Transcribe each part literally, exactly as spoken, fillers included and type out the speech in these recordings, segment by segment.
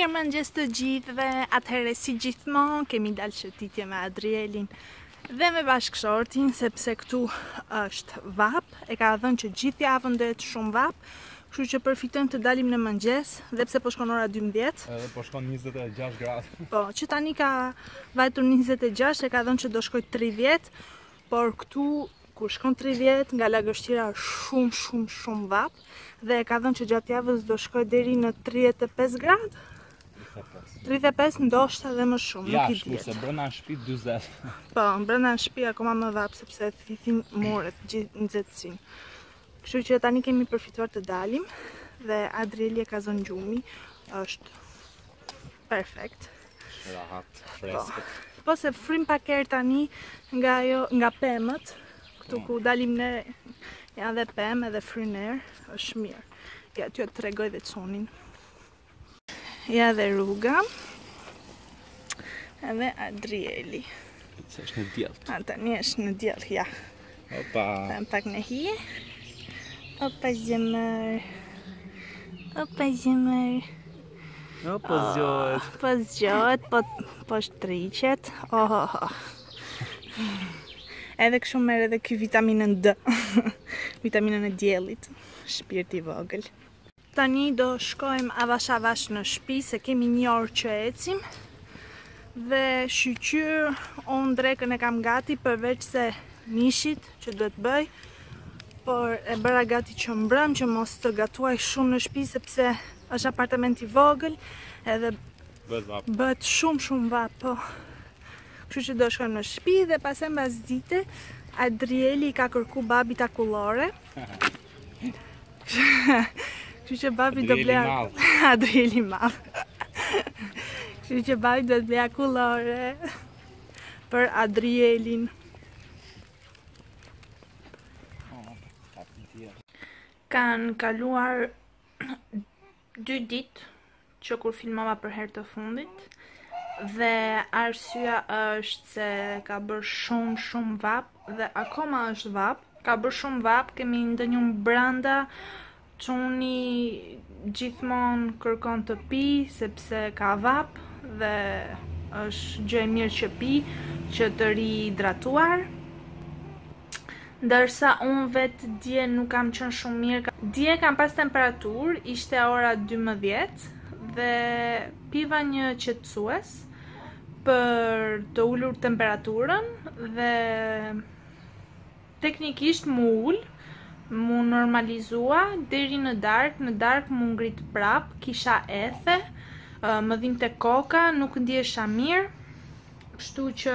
Mirëmëngjes të gjithëve, atëherë si gjithmonë kemi dalë shëtitje me Adrielin dhe me bashkëshortin, sepse këtu është vap, e ka dhënë që gjithë javën do jetë shumë vap, kështu që përfitojmë të dalim në mëngjes, dhe pse po shkon ora dymbëdhjetë. Edhe po shkon njëzet e gjashtë gradë. Po, që tani ka vajtur njëzet e gjashtë, e ka dhënë që do shkoj tridhjetë, por këtu kur shkon tridhjetë nga lagështira shumë shumë shumë vap, dhe e ka dhënë që gjatë javës do shkoj deri në tridhjetë e pesë gradë. tridhjetë e pesë ndoshta dhe më shumë, ja, nuk i shku, diet. se brenda në shtëpi dyzet. Po, brenda në shtëpi akoma më vap sepse thithin moret gjithë nxehtësinë. Kështu që tani kemi përfituar të dalim dhe Adrieli e ka zënë gjumi, është perfekt. Rahat, freskët. Po, po se frim pak erë tani nga ajo, nga pemët, këtu ku dalim ne janë dhe pemë edhe fryner, është mirë. Ja, t'ju të tregoj dhe çonin. Ja dhe rruga, edhe Adrieli. Se është në djelë. A, tani është në djelë, ja. Opa. Pëm pak në hije. Opa zemër. Opa zemër. Opa zgjohet. Po zgjohet, po, po shtriqet. Oh, oh, oh. Edhe kështu merr edhe ky vitaminën D. Vitaminën e diellit. Shpirti i vogël. Tani do shkojmë avash avash në shtëpi se kemi një orë që ecim. Dhe shqyqyr, unë drekën e kam gati përveç se mishit që duhet bëj. Por e bëra gati që mbrëm që mos të gatuaj shumë në shtëpi sepse është apartament i vogël edhe bëhet shumë shumë vap, po. Kështu që do shkojmë në shtëpi dhe pastaj mbas dite Adrieli ka kërku babi takullore. Kështu që babi do ble Adrieli madh. Kështu që babi do të ble akullore për Adrielin. Kanë kaluar dy ditë që kur filmova për herë të fundit dhe arsyeja është se ka bërë shumë shumë vap dhe akoma është vap. Ka bërë shumë vap, kemi ndonjë branda, çuni gjithmonë kërkon të pi sepse ka vap dhe është gjë e mirë që pi, që të rihidratuar. Ndërsa unë vetë dje nuk kam qenë shumë mirë. Dje kam pas temperaturë, ishte ora dymbëdhjetë dhe piva një qetësues për të ulur temperaturën dhe teknikisht mu ul, mu normalizua deri në darkë, në darkë mu ngrit prap, kisha ethe, më dhinte koka, nuk ndjesha mirë, kështu që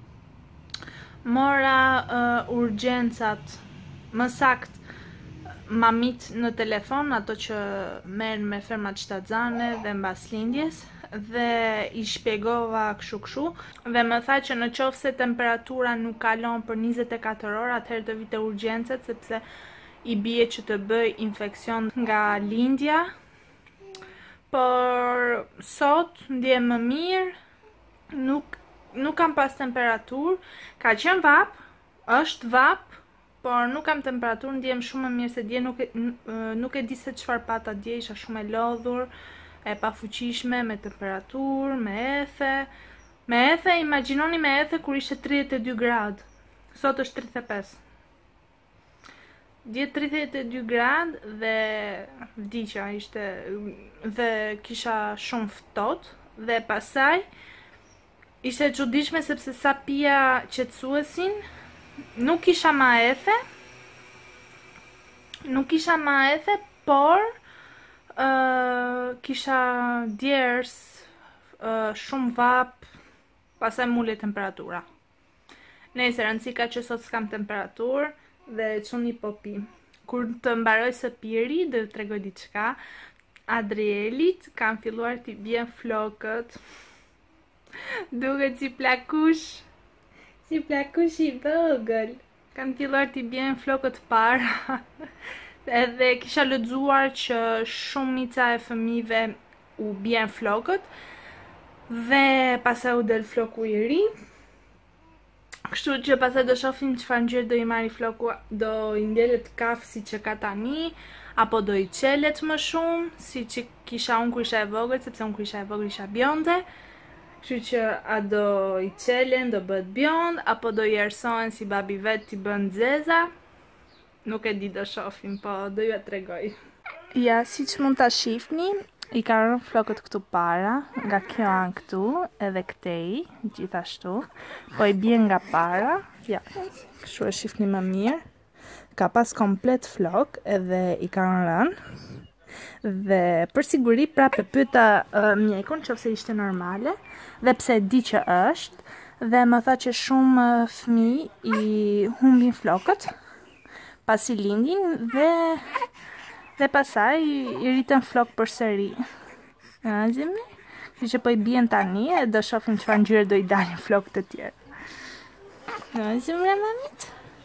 mora uh, urgjencat, më sakt mamit në telefon, ato që merren me fermat shtatzane dhe mbaslindjes, dhe i shpjegova kështu kështu dhe më tha që në qoftë se temperatura nuk kalon për njëzet e katër orë, atëherë të vite urgjencet sepse i bie që të bëj infeksion nga lindja. Por sot ndjem më mirë, nuk Nuk kam pas temperaturë, ka qenë vap, është vap, por nuk kam temperaturë, ndjem shumë më mirë se dje, nuk e, nuk e di se çfarë pata dje, isha shumë e lodhur, e pafuqishme, me temperaturë, me ethe. Me ethe, imagjinoni me ethe kur ishte tridhjetë e dy gradë, sot është tridhjetë e pesë. Dje tridhjetë e dy gradë dhe vdiqja ishte dhe kisha shumë ftohtë dhe pasaj ishte e çuditshme sepse sa pija qetësuesin, nuk kisha ma ethe, nuk kisha ma ethe, por uh, kisha djers, uh, shumë vap, pastaj mule temperatura. Nëse rëndësi ka që sot s'kam temperaturë dhe çuni po pi. Kur të mbaroj së piri, dhe të tregoj diçka, Adrielit kanë filluar t'i bien flokët. Duket si plakush, si plakush i vogël. Kanë filluar t'i bien flokët para. Edhe kisha lexuar që shumica e fëmijëve u bien flokët dhe pastaj u del floku i ri. Kështu që pastaj do shohim çfarë ngjyrë do i marri floku, do i mbjellet kaf si që ka tani, apo do i qelet më shumë, si që kisha unë kur isha e vogël, sepse unë kur isha e vogël isha bjonde. Kështu që a do i qelen, do bëhet bjond, apo do i ersohen si babi vet t'i bën zeza. Nuk e di, do shohim, po do ju e tregoj. Ja, siç mund ta shihni, i ka rënë flokët këtu para, nga kjo anë këtu, edhe këtej, gjithashtu. Po i bie nga para, ja, kështu e shihni më mirë. Ka pas komplet flok, edhe i ka rënë. Dhe për siguri prapë pyeta uh, mjekun nëse ishte normale, dhe pse e di që është, dhe më tha që shumë uh, fëmijë i humbin flokët pasi lindin dhe dhe pasaj i rritën flok përsëri. Azimi, që po i bien tani e do shohim çfarë ngjyre do i dalin flokët të tjerë. Azimi, mamit.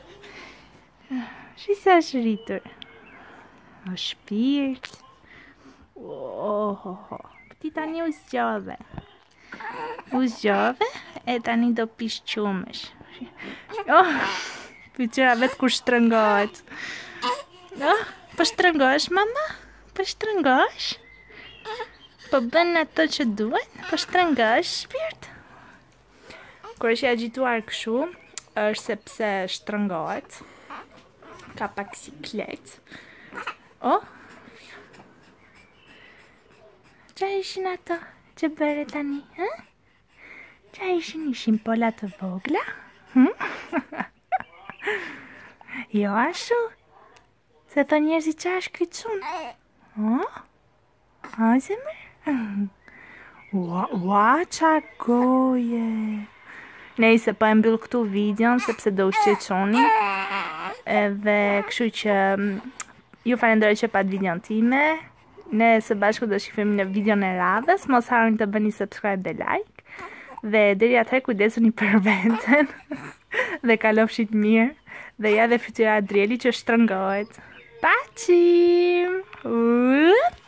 Shi sa është rritur. O shpirt. Oh, oh, oh. Ti tani u zgjodhe. U zgjodhe e tani do pish qumësh. Oh, pyetja vetë kur shtrëngohet. Oh, po shtrëngohesh, mama? Po shtrëngohesh? Po bën ato që duhen? Po shtrëngohesh, shpirt? Kur është agituar kështu, është sepse shtrëngohet. Ka pak siklet. Oh, qa ishin ato që bëre tani, ha? Qa ishin ishin pola të vogla? Hm? Jo ashu? Se të njerëzi qa është kycun? Oh? A, zemër? Ua, ua, qa goje. Nejse, po e mbyll këtu videon, sepse do u shqetësoni. Edhe kështu që ju falenderoj që pat videon time. Ne së bashku do shifemi në videon e radhës. Mos harroni të bëni subscribe dhe like. Dhe deri atëherë kujdesuni për veten. Dhe kalofshit mirë. Dhe ja dhe fytyra Adrieli që shtrëngohet. Paqim!